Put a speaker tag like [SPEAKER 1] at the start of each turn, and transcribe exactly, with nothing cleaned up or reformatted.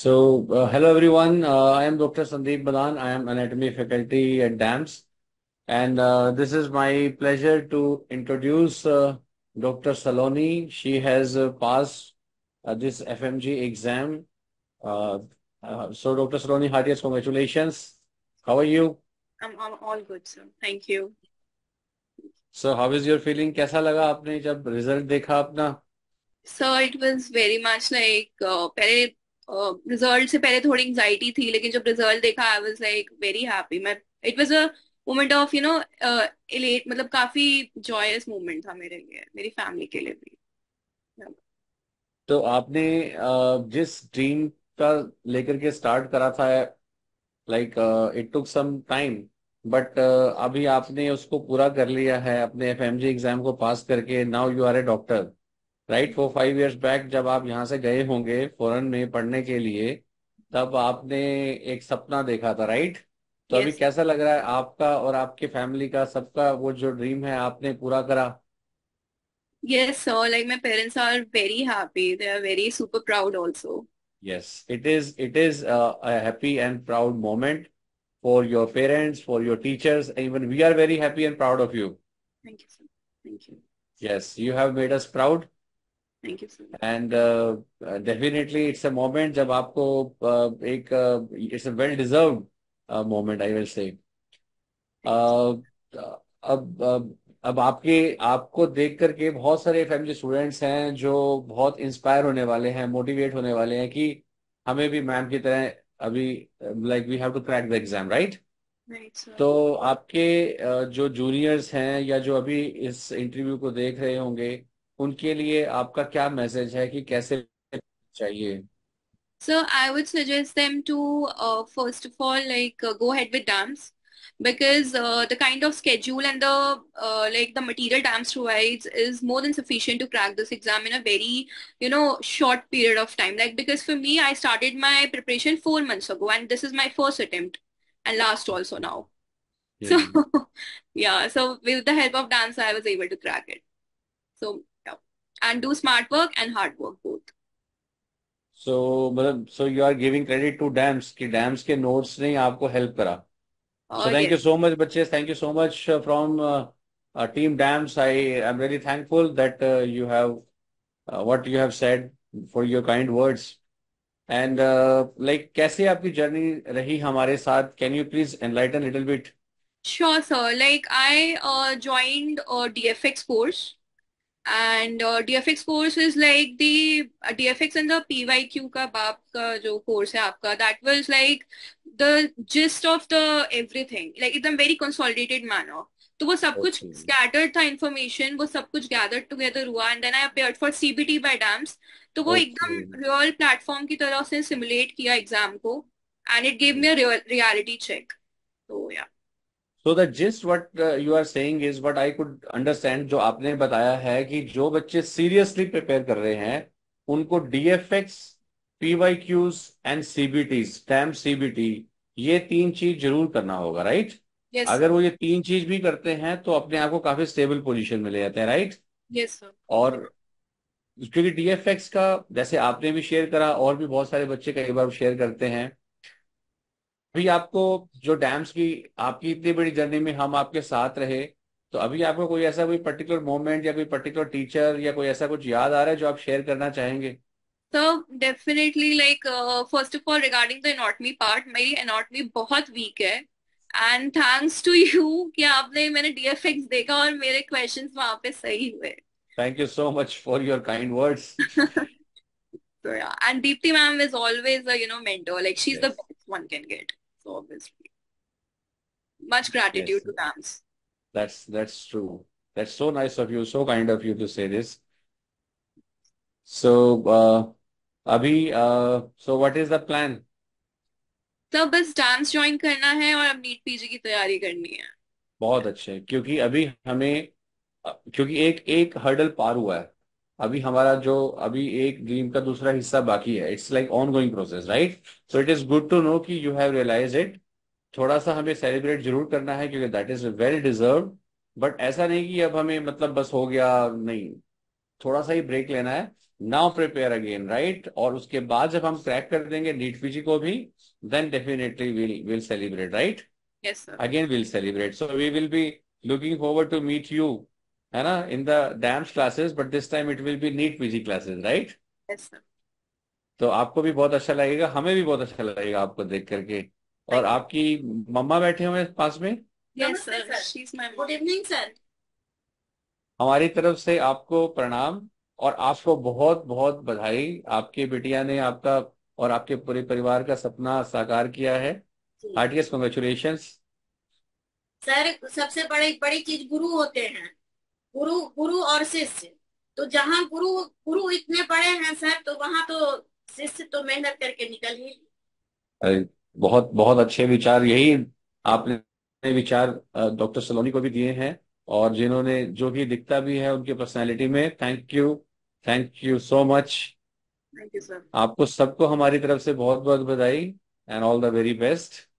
[SPEAKER 1] So, uh, hello everyone. Uh, I am Doctor Sandeep Badan. I am anatomy faculty at DAMS, and uh, this is my pleasure to introduce uh, Doctor Saloni. She has uh, passed uh, this F M G exam. Uh, uh, so, Doctor Saloni, heartiest congratulations. How are you?
[SPEAKER 2] I'm, I'm all good, sir. Thank you.
[SPEAKER 1] So, how is your feeling? कैसा लगा आपने जब result देखा अपना?
[SPEAKER 2] So it was very much like uh, पहले result से पहले थोड़ी एंजाइटी थी, लेकिन जब रिजल्ट देखा I was like very happy. मैं it was a moment of you know elate, मतलब काफी जॉयस मोमेंट था मेरे लिए, मेरी फैमिली के लिए भी।
[SPEAKER 1] तो आपने uh, जिस ड्रीम का लेकर के स्टार्ट करा था, like it took some time, but अभी आपने उसको पूरा कर लिया है अपने एफएमजी एग्जाम को पास करके। Now you are a doctor, right? For five years back जब आप यहाँ से गए होंगे फॉरेन में पढ़ने के लिए, तब आपने एक सपना देखा था, राइट? तो अभी
[SPEAKER 2] यस।
[SPEAKER 1] कैसा लग रहा है आपका और आपके फैमिली का, सबका वो जो ड्रीम है आपने पूरा करा?
[SPEAKER 2] Yes sir, like my parents are very happy, they are very super proud also.
[SPEAKER 1] Yes, it is it is a happy and proud moment for your parents, for your teachers, even we are very happy and proud of you.
[SPEAKER 2] Thank you sir. Thank you.
[SPEAKER 1] Yes, you have made us proud.
[SPEAKER 2] Thank you sir.
[SPEAKER 1] And definitely it's a moment जब आपको uh, एक it's a well deserved moment, I will say. अब अब अब आपके आपको देख करके बहुत सारे फैमिली स्टूडेंट्स हैं जो बहुत इंस्पायर होने वाले हैं, मोटिवेट होने वाले हैं कि हमें भी मैम की तरह अभी, like we have to crack the exam, right?
[SPEAKER 2] Right sir.
[SPEAKER 1] तो आपके uh, जो जूनियर्स हैं या जो अभी इस इंटरव्यू को देख रहे होंगे, उनके लिए आपका क्या मैसेज है कि कैसे चाहिए?
[SPEAKER 2] So I would suggest them to uh, first of all like uh, go ahead with dance, because uh, the kind of schedule and the uh, like the material dance provides is more than sufficient to crack this exam in a very you know short period of time. Like, because for me, I started my preparation four months ago, and this is my first attempt and last also now. So
[SPEAKER 1] hmm.
[SPEAKER 2] yeah, so with the help of dance, I was able to crack it. So yeah, and do smart work and hard work both.
[SPEAKER 1] So मतलब so you are giving credit to DAMS कि डैम्स के notes ने आपको help करा. So
[SPEAKER 2] Oh
[SPEAKER 1] thank
[SPEAKER 2] yes.
[SPEAKER 1] You so much बच्चे, thank you so much from team DAMS. I I am very thankful that you have what you have said, for your kind words. And like कैसे आपकी journey रही हमारे साथ? Can you please enlighten little bit?
[SPEAKER 2] Sure, sir. Like I uh, joined a D F X course, and uh, D F X course is like the uh, D F X and the P Y Q का बाप का जो course है आपका, that was like the gist of the everything, like एकदम very consolidated manner. तो वो सब कुछ
[SPEAKER 1] ओके.
[SPEAKER 2] scattered था information, वो सब कुछ gathered together हुआ, and then I appeared for C B T by DAMS. तो वो
[SPEAKER 1] ओके.
[SPEAKER 2] एकदम real platform की तरह से simulate किया exam को, and it gave me a real reality check. तो yeah.
[SPEAKER 1] So the gist what you are saying is what I could understand. जो आपने बताया है कि जो बच्चे सीरियसली प्रिपेयर कर रहे हैं उनको DFX, PYQs and CBT, stamp CBT, ये तीन चीज जरूर करना होगा, राइट?
[SPEAKER 2] Yes,
[SPEAKER 1] अगर वो ये तीन चीज भी करते हैं तो अपने आप को काफी स्टेबल पोजीशन में ले जाते हैं, राइट?
[SPEAKER 2] yes, sir.
[SPEAKER 1] और क्योंकि डीएफएक्स का, जैसे आपने भी शेयर करा और भी बहुत सारे बच्चे कई बार शेयर करते हैं, अभी आपको जो डैम्स की, आपकी इतनी बड़ी जर्नी में हम आपके साथ रहे, तो अभी आपको कोई ऐसा कोई पर्टिकुलर मोमेंट या कोई पर्टिकुलर टीचर या कोई ऐसा कुछ याद आ रहा है जो आप शेयर करना चाहेंगे?
[SPEAKER 2] So definitely like uh, first of all regarding the anatomy part, मेरी anatomy बहुत weak है, and thanks to you कि आपने मैंने D F X देखा और मेरे questions वहाँ पे सही हुए.
[SPEAKER 1] Thank you so much for your kind words.
[SPEAKER 2] So yeah, and Deepti ma'am is always a you know mentor. Like she's the
[SPEAKER 1] yes.
[SPEAKER 2] best one can get. So obviously, much
[SPEAKER 1] yes,
[SPEAKER 2] gratitude to them.
[SPEAKER 1] That's that's true. That's so nice of you, so kind of you to say this. So अभी, so what is the plan?
[SPEAKER 2] तो बस dance join करना है और अब NEET P G की तैयारी करनी है.
[SPEAKER 1] बहुत अच्छे, क्योंकि अभी हमें, क्योंकि एक एक हर्डल पार हुआ है. अभी हमारा जो अभी एक ड्रीम का दूसरा हिस्सा बाकी है. It's like on going process, right? So it is good to know कि यू हैव रियलाइज इट. थोड़ा सा हमें सेलिब्रेट जरूर करना है क्योंकि that is well deserve. But ऐसा नहीं कि अब हमें मतलब बस हो गया, नहीं. थोड़ा सा ही ब्रेक लेना है. Now prepare again, right? और उसके बाद जब हम क्रैक कर देंगे नीट पीजी को भी, then definitely will will celebrate, right?
[SPEAKER 2] Yes sir.
[SPEAKER 1] Again will celebrate, so we will be looking forward to meet you, है ना, in the DAMS classes, but this time it will be NEET PG classes, right?
[SPEAKER 2] Yes sir.
[SPEAKER 1] तो आपको भी बहुत अच्छा लगेगा, हमें भी बहुत अच्छा लगेगा आपको देख करके। और
[SPEAKER 2] थैंक यू।
[SPEAKER 1] आपकी मम्मा बैठे हुए हैं पास में।
[SPEAKER 2] Yes sir, she is my good evening sir.
[SPEAKER 1] हमारी तरफ से आपको प्रणाम, और आपको बहुत बहुत बधाई। आपकी बिटिया ने आपका और आपके पूरे परिवार का सपना साकार किया है।
[SPEAKER 2] जी
[SPEAKER 1] हार्टिएस्ट कॉन्ग्रेचुलेशंस।
[SPEAKER 2] सर, सबसे बड़ी बड़ी चीज गुरु होते हैं। गुरु गुरु और शिष्य। तो जहाँ गुरु गुरु इतने बड़े हैं सर, तो वहां तो शिष्य तो मेहनत करके निकल ही।
[SPEAKER 1] बहुत बहुत अच्छे विचार, यही आपने विचार डॉक्टर सलोनी को भी दिए हैं, और जिन्होंने जो भी दिखता भी है उनकी पर्सनालिटी में। Thank you, thank you so much.
[SPEAKER 2] Thank you sir.
[SPEAKER 1] आपको सबको हमारी तरफ से बहुत बहुत बधाई, and all the very best.